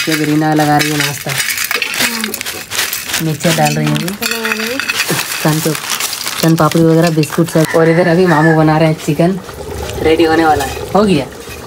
देखिए रीना लगा रही है नाश्ता, मिक्सर डाल रही है सन पापड़ी वगैरह बिस्कुट सब। और इधर अभी मामू बना रहे हैं चिकन, रेडी होने वाला है, हो गया।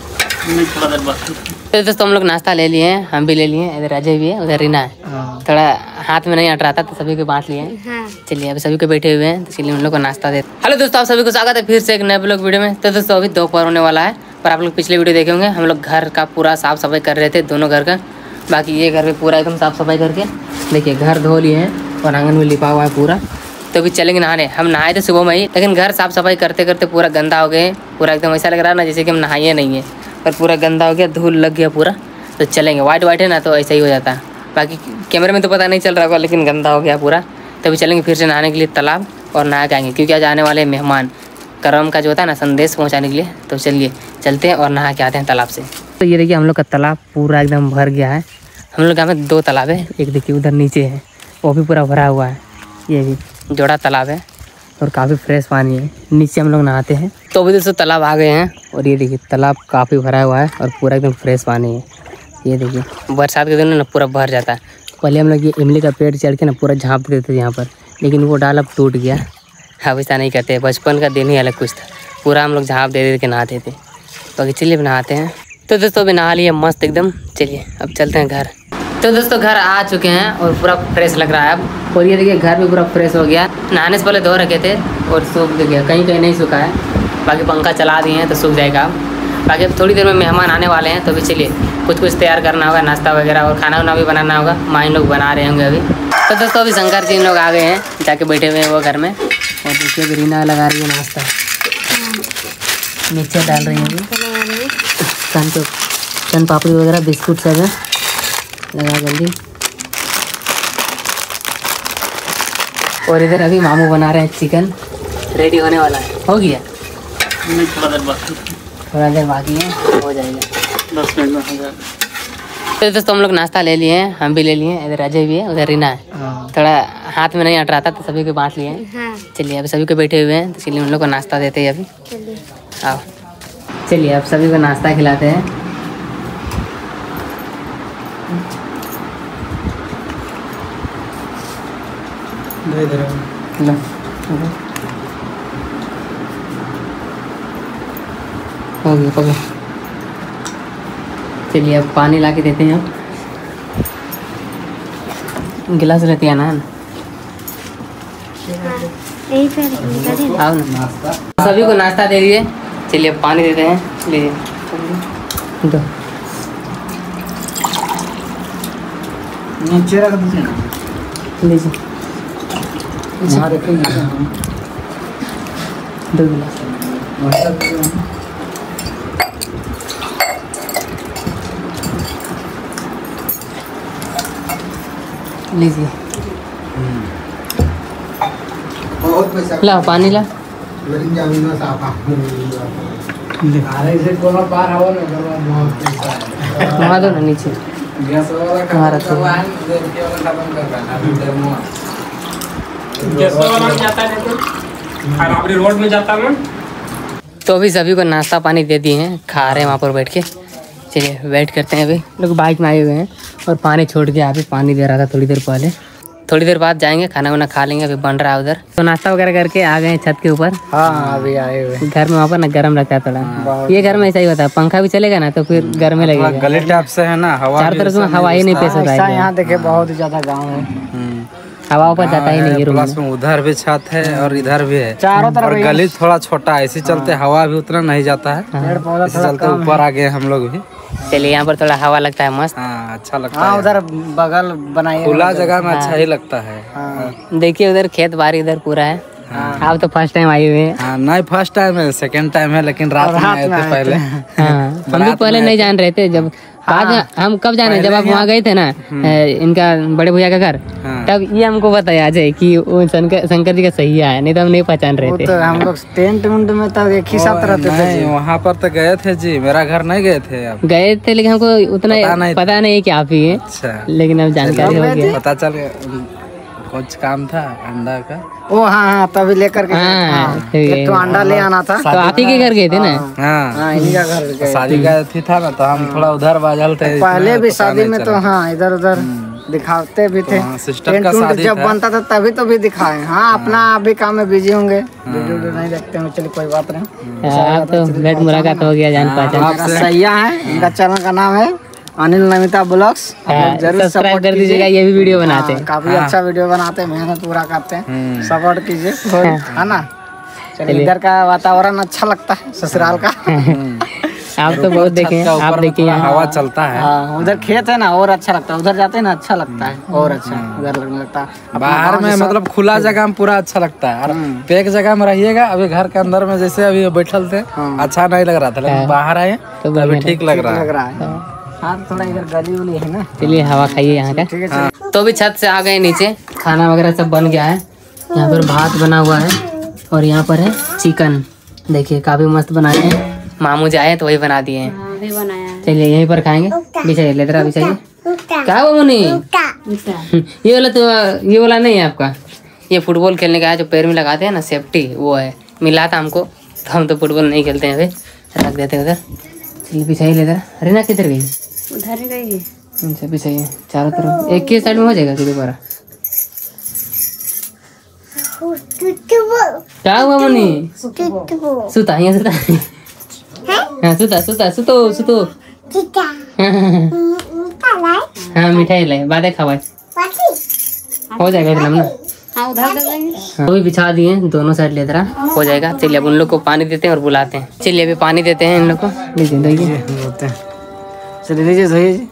तो दोस्तों हम लोग नाश्ता ले लिए हैं, हम भी ले लिए हैं, इधर अजय भी है, उधर रीना है। थोड़ा हाथ में नहीं अट रहा था तो सभी को बांट लिए हैं। चलिए अभी सभी को बैठे हुए हैं तो चलिए उन लोग को नाश्ता देते। हेलो दोस्तों, आप सभी को स्वागत है फिर से एक नए ब्लॉग वीडियो में। तो दोस्तों अभी दोपहर होने वाला है, पर आप लोग पिछले वीडियो देखे होंगे, हम लोग घर का पूरा साफ सफाई कर रहे थे, दोनों घर का। बाकी ये घर भी पूरा एकदम साफ सफाई करके देखिए घर धो लिए हैं और आंगन में लिपा हुआ है पूरा। तो अभी चलेंगे नहाने। हम नहाए थे सुबह में ही, लेकिन घर साफ सफाई करते करते पूरा गंदा हो गए, पूरा एकदम ऐसा लग रहा है ना जैसे कि हम नहाए नहीं है, पर पूरा गंदा हो गया, धूल लग गया पूरा। तो चलेंगे, वाइट वाइट है ना तो ऐसा ही हो जाता है। बाकी कैमरे में तो पता नहीं चल रहा होगा, लेकिन गंदा हो गया पूरा। तभी चलेंगे फिर से नहाने के लिए तालाब और नहा के आएंगे, क्योंकि आज आने वाले मेहमान करम का जो होता है ना संदेश पहुंचाने के लिए। तो चलिए चलते हैं और नहा के आते हैं तालाब से। तो ये देखिए हम लोग का तालाब पूरा एकदम भर गया है। हम लोग यहाँ में 2 तालाब है, एक देखिए उधर नीचे है, वो भी पूरा भरा हुआ है। ये भी जोड़ा तालाब है और काफ़ी फ्रेश पानी है, नीचे हम लोग नहाते हैं। तो अभी दोस्तों तालाब आ गए हैं और ये देखिए तालाब काफ़ी भरा हुआ है और पूरा एकदम फ्रेश पानी है। ये देखिए बरसात के दिन में ना पूरा भर जाता है। पहले हम लोग ये इमली का पेड़ चढ़ के ना पूरा झाँप देते थे यहाँ पर, लेकिन वो डाल अब टूट गया। अब ऐसा नहीं करते, बचपन का दिन ही अलग कुछ था, पूरा हम लोग झाँप दे दे के नहाते थे। तो चलिए अब नहाते हैं। तो दोस्तों अभी नहा लिए मस्त एकदम, चलिए अब चलते हैं घर। तो दोस्तों घर आ चुके हैं और पूरा फ्रेश लग रहा है अब। और ये देखिए घर भी पूरा फ्रेश हो गया, नहाने से पहले धो रखे थे और सूख गया, कहीं कहीं नहीं सूखा है। बाकी पंखा चला दिए हैं तो सूख जाएगा अब। बाकी अब थोड़ी देर में मेहमान आने वाले हैं, तो भी चलिए कुछ तैयार करना होगा, नाश्ता वगैरह और खाना वाना भी बनाना होगा। माँ इन लोग बना रहे होंगे अभी। तो दोस्तों अभी शंकर जी इन लोग आ गए हैं, जाके बैठे हुए हैं वो घर में। और देखिए रीना लगा रही है नाश्ता, मिक्सर डाल रही है सन पापड़ी वगैरह बिस्कुट सब है, लगा जल्दी। और इधर अभी मामू बना रहे हैं चिकन, रेडी होने वाला है, हो गया। थोड़ा देर बाकी है, हो जाएगा 10 मिनट में हो जाएगा। तो दोस्तों हम लोग नाश्ता ले लिए हैं, हम भी ले लिए हैं, इधर अजय भी है, उधर रीना है। थोड़ा हाथ में नहीं अट रहा था तो सभी को बांट लिए हैं। चलिए अभी सभी को बैठे हुए हैं तो चलिए उन लोग को नाश्ता देते हैं अभी। आओ चलिए अब सभी को नाश्ता खिलाते हैं। हो गया पकड़। चलिए अब पानी ला के देते हैं, गिलास रहती है ना। आओ ना, सभी को नाश्ता दे दिए, चलिए अब पानी देते हैं, लीजिए दो। नीचे रख दीजिए, लीजिए 2 गिलास लीजिए। ला पानी ला, वहाँ दो ना नीचे। रोड में जाता है। तो अभी सभी को नाश्ता पानी दे दिए हैं, खा रहे हैं वहाँ पर बैठ के। चलिए वेट करते हैं, अभी लोग बाइक में आए हुए हैं और पानी छोड़ के अभी पानी दे रहा था थोड़ी देर पहले। थोड़ी देर बाद जाएंगे, खाना वाना खा लेंगे, अभी बन रहा है उधर। तो नाश्ता वगैरह करके आ गए छत के ऊपर। हाँ अभी आए हुए घर में, वहाँ पर ना गर्म लगता है थोड़ा। ये घर में ऐसा ही होता है, पंखा भी चलेगा ना तो फिर गर्म लगेगा। गली टाइप से है ना, हवा चारों तरफ में हवा ही नहीं पेश होता है। यहाँ देखे बहुत ज्यादा गाँव है, हवा ऊपर जाता ही नहीं। प्लस में उधर भी छत है और इधर भी है, चारों तरफ। और गली थोड़ा छोटा है, इसी चलते हवा भी उतना नहीं जाता है, इसी चलते ऊपर आ गए हम लोग भी। चलिए यहाँ पर थोड़ा हवा लगता है मस्त। हाँ अच्छा लगता है। उधर बगल बनाए खुला जगह में अच्छा ही लगता है। देखिए उधर खेत बाड़ी इधर पूरा है। आप तो फर्स्ट टाइम आए हुए हैं। नहीं फर्स्ट टाइम है, सेकंड टाइम है, लेकिन रात में आए थे पहले। हम भी पहले नहीं जान रहे थे, जब बाद हम कब जाने, जब आप वहाँ गए थे ना इनका बड़े भैया का घर, तब ये हमको बताया अजय कि वो शंकर जी का सही है, नहीं तो हम नहीं पहचान रहे थे। तो हम लोग टेंट उंट में तब एक ही साथ रहते थे। वहाँ पर तो गए थे जी, मेरा घर नहीं गए थे। आप गए थे लेकिन हमको उतना पता नहीं कि आप ही है। अच्छा, लेकिन अब जानकारी हो गया, पता चल गया। कुछ काम था अंडा का, ओ हाँ तभी लेकर के एक तो अंडा ले आना था। तो आप ही के घर गए थे ना? हाँ इन्हीं का घर गए। शादी का अथी था ना, तो हम थोड़ा उधर बाजल थे। पहले भी शादी में तो हाँ इधर उधर दिखाते भी थे। सिस्टर का शादी जब बनता था तभी तो भी दिखाए। हाँ अपना अभी काम में बिजी होंगे, वीडियो नहीं देखते हैं। चलिए कोई बात नहीं। आप तो भेंट मुलाकात हो गया, जान पहचान। सैया है, इनका चैनल का नाम है अनिल नमिता ब्लॉग्स। जरूर सब्सक्राइब कर दीजिएगा, ये भी वीडियो बनाते हैं। काफी अच्छा वीडियो बनाते हैं, मेहनत पूरा करते हैं। सपोर्ट कीजिए है ना। चलिए इधर का वातावरण अच्छा लगता है ससुराल का। आप तो बहुत देखे हैं, आप देखिए हवा चलता है। हाँ उधर खेत है ना, और अच्छा लगता है। उधर जाते हैं ना अच्छा लगता है, और अच्छा उधर लगने लगता है। बाहर में मतलब खुला जगह में पूरा अच्छा लगता है। और पैक जगह में रहिएगा, अभी घर के अंदर में जैसे अभी बैठल थे अच्छा नहीं लग रहा था, लेकिन बाहर आए तो अभी ठीक लग रहा है। हाँ थोड़ा इधर गली उली है ना। चलिए हवा खाइए यहाँ का। तो अभी छत से आ गए नीचे, खाना वगैरह सब बन गया है। यहाँ पर भात बना हुआ है और यहाँ पर है चिकन। देखिए काफी मस्त बनाए हैं। मामू जाए तो वही बना दिए हैं। चलिए यहीं पर खाएंगे। बिछाइए लेदरा बिछाइए। क्या वो मुनी? ये वाला तो ये वाला नहीं है आपका। ये फुटबॉल खेलने का है, जो पैर में लगाते हैं ना सेफ्टी, वो है। मिला था हमको, तो हम तो फुटबॉल नहीं खेलते हैं, अभी रख देते हैं उधर। चलिए बिछाइए लेदरा। रीना किधर गई? उधर ही गई है। अच्छा बिछाइए चारों तरफ, एक ही साइड में हो जाएगा कि दोबारा? क्या हुआ मुनी? सुता यहाँ सुता। हाँ सुता सुता सुतो सुतो। हाँ मिठाई ले, बातें खवाए हो जाएगा एकदम ना। हाँ उधर दे देंगे। वो भी बिछा दिए दोनों साइड ले तरह हो जाएगा। चलिए अब उन लोग को पानी देते हैं और बुलाते हैं। चलिए अभी पानी देते हैं इन लोग को। चलिए लीजिए धोइए।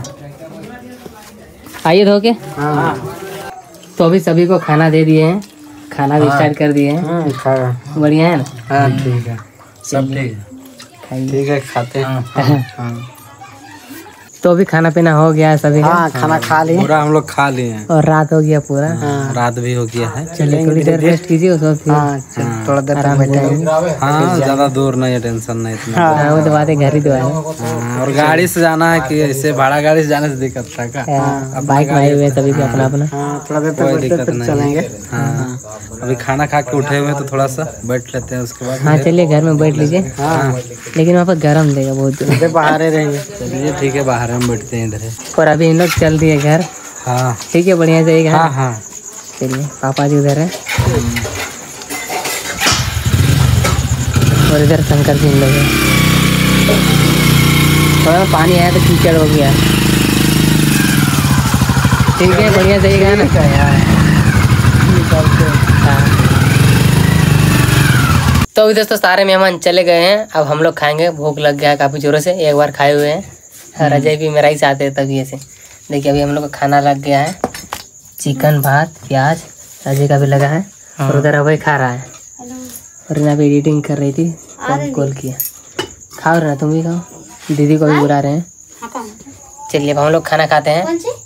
आइए धो के। तो अभी सभी को खाना दे दिए हैं, खाना भी स्टार्ट कर दिए हैं। बढ़िया है ना? ठीक है, सब ठीक है, ठीक है खाते हैं। तो अभी खाना पीना हो गया है सभी का। हाँ खाना खा लिए पूरा हम लोग खा लिए हैं और रात हो गया पूरा। रात भी हो गया है। चलिए थोड़ी देर रेस्ट कीजिए, उसके बाद फिर थोड़ा देर तक बैठेंगे। हाँ ज्यादा दूर नहीं है, टेंशन नहीं इतना। वो तो बात है, घर ही तो है। और गाड़ी से जाना है कि ऐसे भाड़ा गाड़ी से जाने से दिक्कत था का? बाइक में आए हुए सभी को अपना अपना। थोड़ा देर कोई तक दिक्कत नहीं चलेंगे। हाँ अभी खाना खा के उठे हुए हैं, तो थोड़ा सा बैठ लेते हैं, उसके बाद। हाँ चलिए घर में बैठ लीजिए। लेकिन वहाँ पर गर्म देगा बहुत दूर। बाहर ही रहेंगे। चलिए ठीक है, बाहर हम बैठते हैं इधर। और अभी इन लोग चल दिए घर। हाँ ठीक है बढ़िया से। हाँ हाँ चलिए पापा जी उधर है और इधर शंकर जी लोग हैं। थोड़ा पानी आया तो कीचड़ हो गया। ठीक है बढ़िया सही है ना। तो अभी दोस्तों सारे मेहमान चले गए हैं, अब हम लोग खाएंगे। भूख लग गया है काफ़ी जोरों से, एक बार खाए हुए हैं। रजय भी मेरा ही साथ है तभी ऐसे। देखिए अभी हम लोग का खाना लग गया है, चिकन भात प्याज। रजय का भी लगा है और उधर अभय खा रहा है। और रीना भी एडिटिंग कर रही थी, कॉल किया। खाओ ना तुम भी खाओ, दीदी को भी बुला रहे हैं। चलिए अब हम लोग खाना खाते हैं।